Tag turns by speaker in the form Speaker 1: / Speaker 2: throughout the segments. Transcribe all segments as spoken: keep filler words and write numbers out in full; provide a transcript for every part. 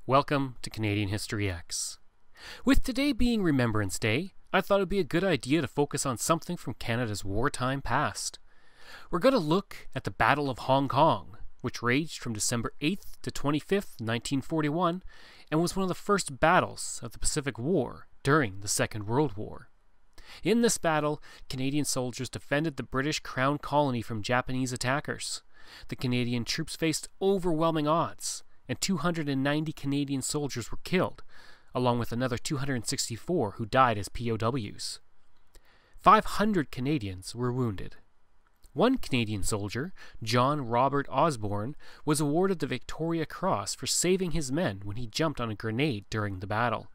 Speaker 1: Welcome to Canadian History X. With today being Remembrance Day, I thought it would be a good idea to focus on something from Canada's wartime past. We're going to look at the Battle of Hong Kong, which raged from December eighth to twenty-fifth, nineteen forty-one, and was one of the first battles of the Pacific War during the Second World War. In this battle, Canadian soldiers defended the British Crown Colony from Japanese attackers. The Canadian troops faced overwhelming odds, and two hundred ninety Canadian soldiers were killed, along with another two hundred sixty-four who died as P O Ws. five hundred Canadians were wounded. One Canadian soldier, John Robert Osborn, was awarded the Victoria Cross for saving his men when he jumped on a grenade during the battle.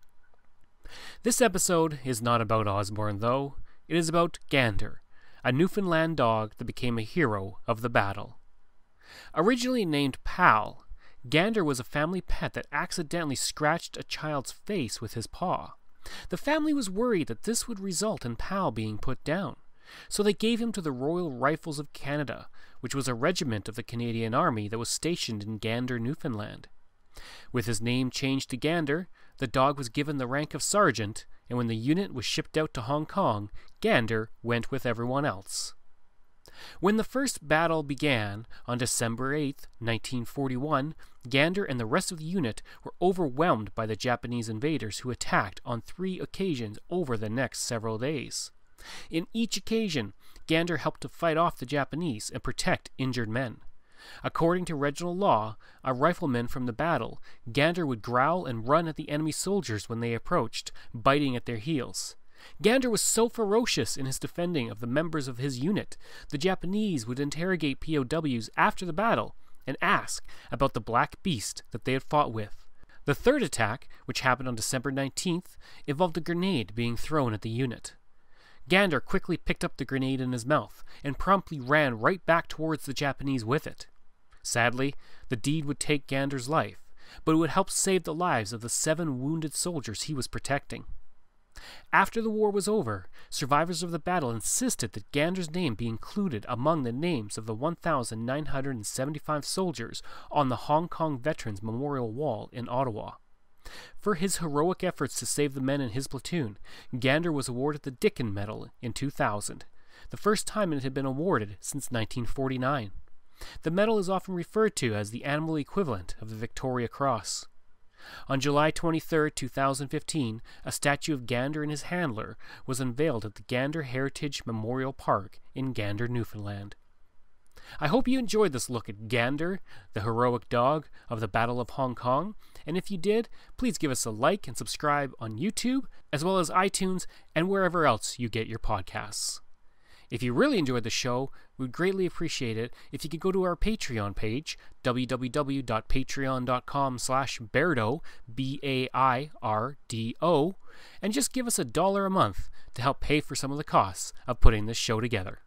Speaker 1: This episode is not about Osborn, though. It is about Gander, a Newfoundland dog that became a hero of the battle. Originally named Pal, Gander was a family pet that accidentally scratched a child's face with his paw. The family was worried that this would result in Pal being put down, so they gave him to the Royal Rifles of Canada, which was a regiment of the Canadian Army that was stationed in Gander, Newfoundland. With his name changed to Gander, the dog was given the rank of sergeant, and when the unit was shipped out to Hong Kong, Gander went with everyone else. When the first battle began on December eighth, nineteen forty-one, Gander and the rest of the unit were overwhelmed by the Japanese invaders who attacked on three occasions over the next several days. In each occasion, Gander helped to fight off the Japanese and protect injured men. According to regional law, a rifleman from the battle, Gander would growl and run at the enemy soldiers when they approached, biting at their heels. Gander was so ferocious in his defending of the members of his unit, the Japanese would interrogate P O Ws after the battle and ask about the black beast that they had fought with. The third attack, which happened on December nineteenth, involved a grenade being thrown at the unit. Gander quickly picked up the grenade in his mouth and promptly ran right back towards the Japanese with it. Sadly, the deed would take Gander's life, but it would help save the lives of the seven wounded soldiers he was protecting. After the war was over, survivors of the battle insisted that Gander's name be included among the names of the one thousand nine hundred seventy-five soldiers on the Hong Kong Veterans Memorial Wall in Ottawa. For his heroic efforts to save the men in his platoon, Gander was awarded the Dickin Medal in two thousand, the first time it had been awarded since nineteen forty-nine. The medal is often referred to as the animal equivalent of the Victoria Cross. On July twenty-third, two thousand fifteen, a statue of Gander and his handler was unveiled at the Gander Heritage Memorial Park in Gander, Newfoundland. I hope you enjoyed this look at Gander, the heroic dog of the Battle of Hong Kong, and if you did, please give us a like and subscribe on YouTube, as well as iTunes and wherever else you get your podcasts. If you really enjoyed the show, we would greatly appreciate it if you could go to our Patreon page, w w w dot patreon dot com slash Bairdo, B A I R D O, and just give us a dollar a month to help pay for some of the costs of putting this show together.